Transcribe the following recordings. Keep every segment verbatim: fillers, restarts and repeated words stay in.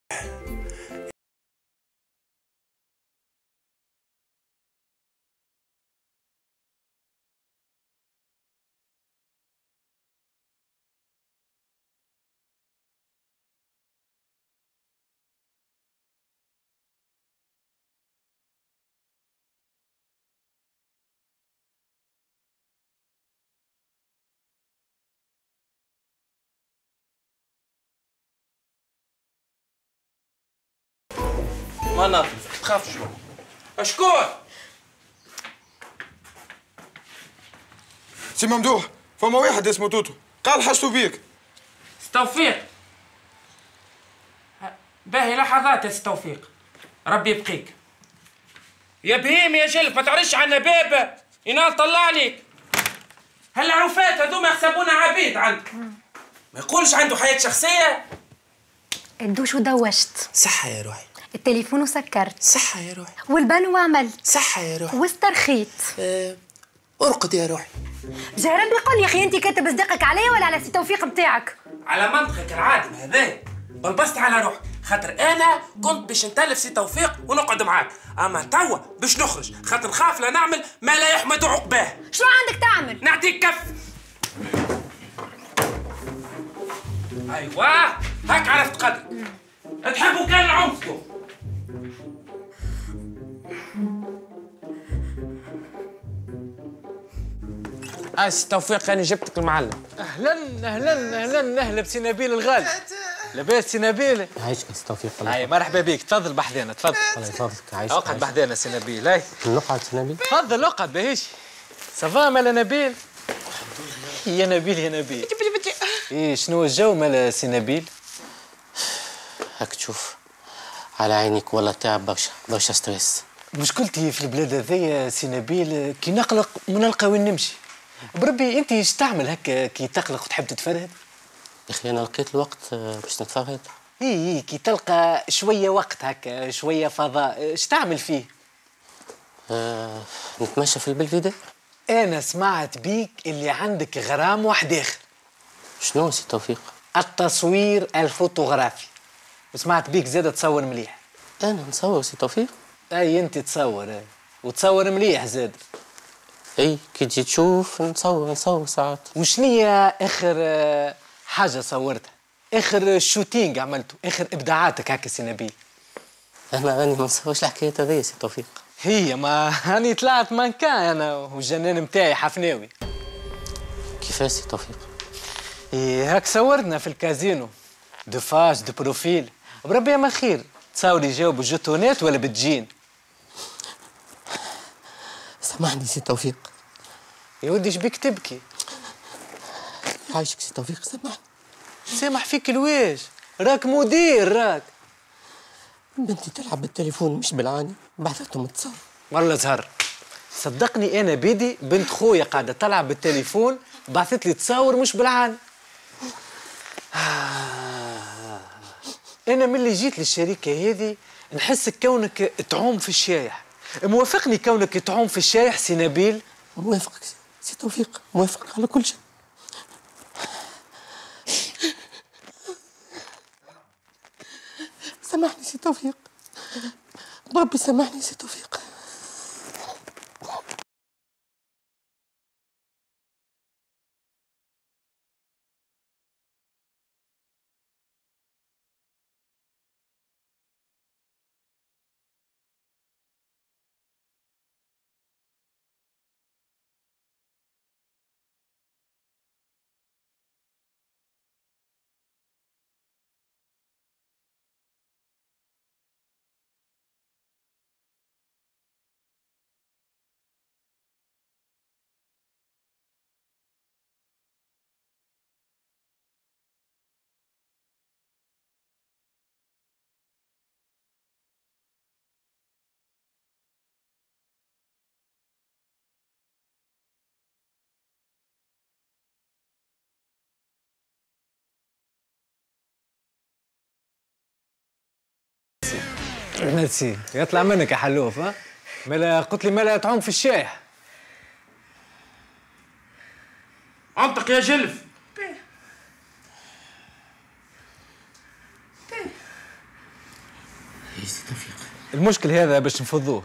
ما ناطر تخافش. شكون؟ سي ممدوح، فما واحد اسمه توتو قال حسوا بيك. توفيق. باهي لحظات يا توفيق، ربي يبقيك. يا بهيم يا جلف ما تعرفش عنا باب ينال طلع عليك. هالعرفات هذوما يحسبونا عبيد عندك. ما يقولش عنده حياة شخصية. الدوش ودوشت. صحة يا روحي. التليفون وسكرت. صحة يا روحي. والبان وعملت. صحة يا روحي. واسترخيت. أه... ارقد يا روحي. جا ربي قول يا اخي انت كاتب صدقك عليا ولا على سي توفيق بتاعك؟ على منطقك العادم هذا بلبست على روحي، خاطر انا كنت باش نتلف سي توفيق ونقعد معاك، اما توا باش نخرج خاطر نخاف لا نعمل ما لا يحمد عقباه. شنو عندك تعمل؟ نعطيك كف. ايوه هاك عرفت قدرك. تحبوا كان عنفكم. اه سي توفيق انا جبتك المعلم. اهلا اهلا اهلا اهلا بسي نبيل الغالي. لاباس سي نبيل؟ عايشك سي توفيق. هاي مرحبا بك، تفضل بحذانا تفضل. الله يفضلك. عايشك. اقعد بحذانا سي نبيل. هاي نقعد سي نبيل. تفضل اقعد باهيش. صافا مالا نبيل؟ يا نبيل يا نبيل. ايه شنو الجو مالا سي نبيل؟ هاك تشوف على عينيك والله تعب برشا برشا ستريس. مشكلتي في البلاد هذيا سي نبيل كي نقلق ما نلقى وين نمشي. بربي انت ايش تعمل هكا كي تقلق وتحب تتفرهد؟ يا اخي انا لقيت الوقت باش نتفرهد. اي اي كي تلقى شويه وقت هكا شويه فضاء ايش تعمل فيه؟ آه، نتمشى في البلفيدة. انا سمعت بيك اللي عندك غرام واحد اخر. شنو سي توفيق؟ التصوير الفوتوغرافي. وسمعت بيك زاد تصور مليح. انا نصور سي توفيق؟ اي انت تصور اي. وتصور مليح زاد. اي كي تجي تشوف نصور نصور ساعات. وشنية اخر حاجه صورتها؟ اخر شوتينج عملته، اخر ابداعاتك هكا سي نبيل. انا راني ما نصورش الحكايه هذيا سي توفيق. هي ما راني طلعت مانكان انا والجنان نتاعي حفناوي. كيفاش سي توفيق؟ ايه هاك صورنا في الكازينو دو فاج دو بروفيل. بربي ما خير تصاوري جاوبوا جوتونات ولا بتجين؟ سامحني سي توفيق. يا ودي شبيك تبكي؟ عايشك سي توفيق سامحني. سامح فيك الواش، راك مدير راك. بنتي تلعب بالتليفون مش بالعاني بعثتهم تصور. والله زهر صدقني انا بيدي بنت خويا قاعده تلعب بالتليفون بعثت لي تصاور مش بالعاني. انا ملي جيت للشركه هذه نحسك كونك تعوم في الشايح. موافقني كونك تعوم في الشايح سي نبيل؟ موافقك سي توفيق، موافق على كل شيء. سامحني سي توفيق، بربي سامحني سي توفيق. ميرسي يطلع منك يا حلوف. ها ملا قلت لي ملا تعوم في الشايح. عمتك يا جلف. سي توفيق؟ المشكل هذا باش نفضوه.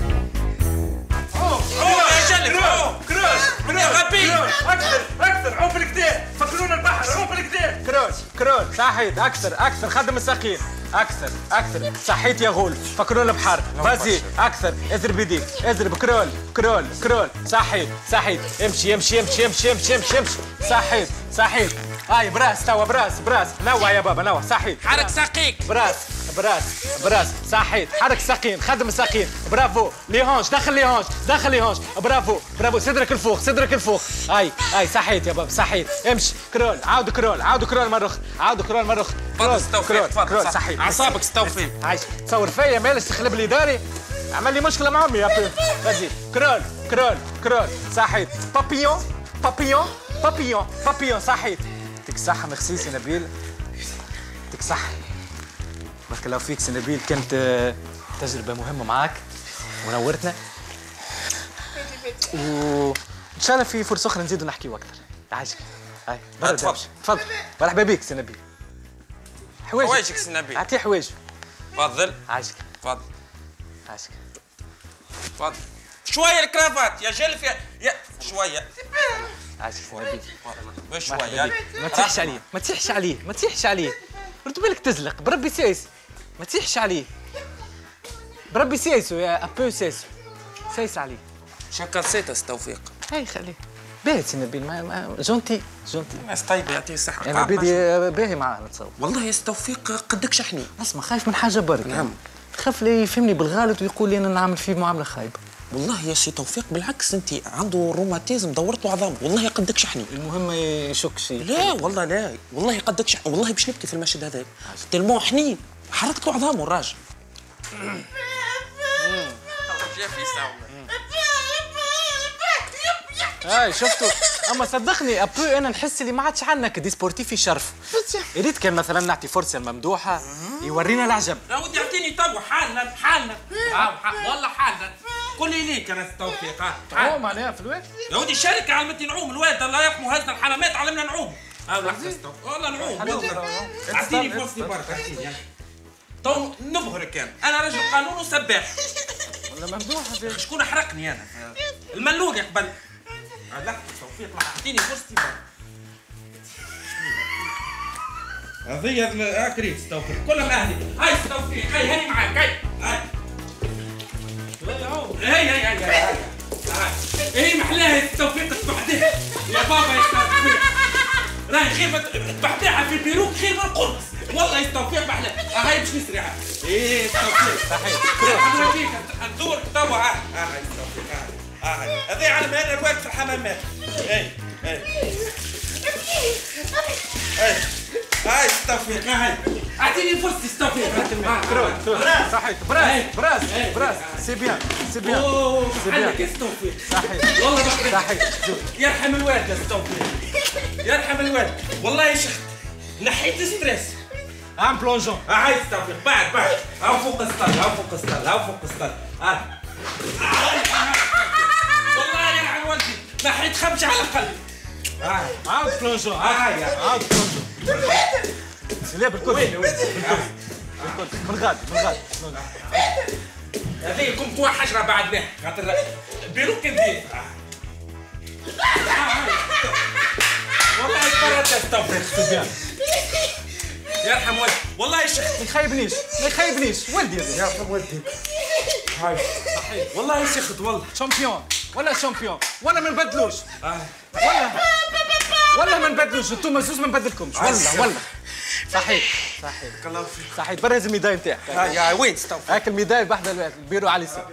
يا جلب كروش كروش غبي اكثر اكثر عوم بالكدا فكرونا البحر عوم بالكدا. كرول كرول صحيت اكثر اكثر خدم الساقين اكثر اكثر صحيت يا غول فكرول البحر فازي اكثر اضرب يديك اضرب كرول كرول كرول صحيت صحيت امشي امشي امشي امشي امشي امشي امشي صحيت صحيت هاي براس توا براس براس نوع يا بابا نوع صحيت حرك ساقيك براس براس براس صحيت حرك ساقين خدم الساقين برافو لي هونش دخل لي هونش دخل لي هونش برافو برافو صدرك الفوق صدرك الفوق هاي هاي صحيت يا بابا صحيت امشي كرول عاود كرول عاود كرول مرة أخرى عاود كرول مرة أخرى تفضل استوفيق تفضل صحيت اعصابك استوفيق. عايش تصور فيا مالش تخلب لي داري عمل لي مشكلة مع أمي يا بي فازي كرول كرول كرول صحيت بابيون بابيون بابيون بابيون صحيت يعطيك الصحة ميرسي سي نبيل يعطيك الصحة بارك الله فيك سي نبيل كانت تجربة مهمة معاك ونورتنا وإن شاء الله في فرصة أخرى نزيدوا نحكيوا أكثر عايشك هاي تفضل تفضل مرحبا بك سي نبيل حوايجك سي نبيل أعطيه حوايج تفضل عايشك تفضل عايشك تفضل شوية الكرافات يا جلف يا يا شوية عايشك سي نبيل بشوية ما تسيحش عليه ما تسيحش عليه ما تسيحش عليه رد بالك تزلق بربي سايس ما تسيحش عليه بربي سايسو يا ابو سايسو سايس عليه شكر سيتا توفيق. هاي خليه باهي سي نبيل ما ما جونتي جونتي ناس طيبة يعطيه الصحة. انا بدي باهي معاه نتصور والله يا توفيق قدك شحني. اسمع خايف من حاجه برك نعم خاف لي يفهمني بالغلط ويقول لي انا نعمل فيه معامله خايبه. والله يا سي توفيق بالعكس انت عنده روماتيزم دورته عظام والله قدك شحني. المهم ما يشكش لا والله لا والله قدك شحني والله باش نبكي في المشهد هذاك تلمو حنين حركت له عظامه الراجل. هاي شفتوا اما صدقني ابو انا نحس اللي ما عادش عندنا كدي سبورتيف يشرف يا ريت كان مثلا نعطي فرصه لممدوحه يورينا العجب. يا ودي اعطيني تو حالنا حالنا والله حالنا قول لي ليك انا توفيق هو معناها في الوقت يا ودي شركه علمتني نعوم الوالد الله يرحمه هزنا الحرامات علمنا نعوم. والله نعوم والله اعطيني فرصتي برك اعطيني تو نبهرك كان انا رجل قانون وسباح. ولا ممدوحه شكون حرقني انا الملوقي قبل لا توفيق اعطيني فرصتي برك. هذه اكريت توفيق كلهم اهلي هاي توفيق هاي هاني معاك هاي هاي هاي هاي هاي هاي محلاها التوفيق تبحديها يا بابا يا توفيق راهي خير تبحديها في البيروك خير من القرص والله يا توفيق محلاها هاي باش نسرعها ايه توفيق صحيح نوريك ندور توا ها هاي توفيق هاي هذه على هذا الوقت في الحمامات اي اي اي هاي توفيق هاي اعطيني فرصتي توفيق صحيح براس براس براس سي بيان سي بيان اوه عندك يا توفيق صحيح والله صحيح يرحم الوالد يا توفيق يرحم الوالد والله يا شيخ نحيت ستريس عم بلونجون هاي توفيق بعد بعد هاو فوق السطل هاو فوق السطل هاو فوق السطل ها والله يلعن والدي نحيت خمسة على القلب هاي عاود بلونجون هاي عاود بلونجون لا بالكل بالكل من غادي من غادي هذه كنت واحد حجرة بعد بها خاطر بيروك ندير والله يتفرج يا توفيق يرحم والدي والله يا شيخ ما يخيبنيش ما يخيبنيش ولدي يرحم والدي هاي صحيح والله يا شيخ والله شامبيون ولا شامبيون ولا ما نبدلوش ولا ولا ما نبدلوش انتم زوز ما نبدلكمش والله والله صحيح صحيح صحيح برز الميداي نتاعك يا وين توفيق هاك الميداي بحذا البيرو على اليسار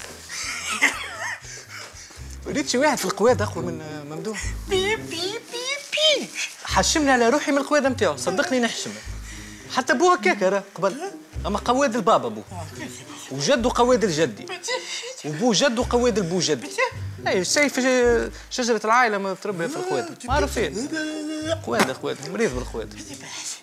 ريت شي واحد في القواد اقوى من ممدوح بي بي بي بي حشمني على روحي من القواد نتاعو صدقني نحشم حتى بوه هكاك راه قبل اما قواد البابا بوه وجدو قواد الجدي وبو جدو قواد البو جدي اي شيء في شجره العائله ما تربي في القواد معروفين قواد قواد مريض بالقواد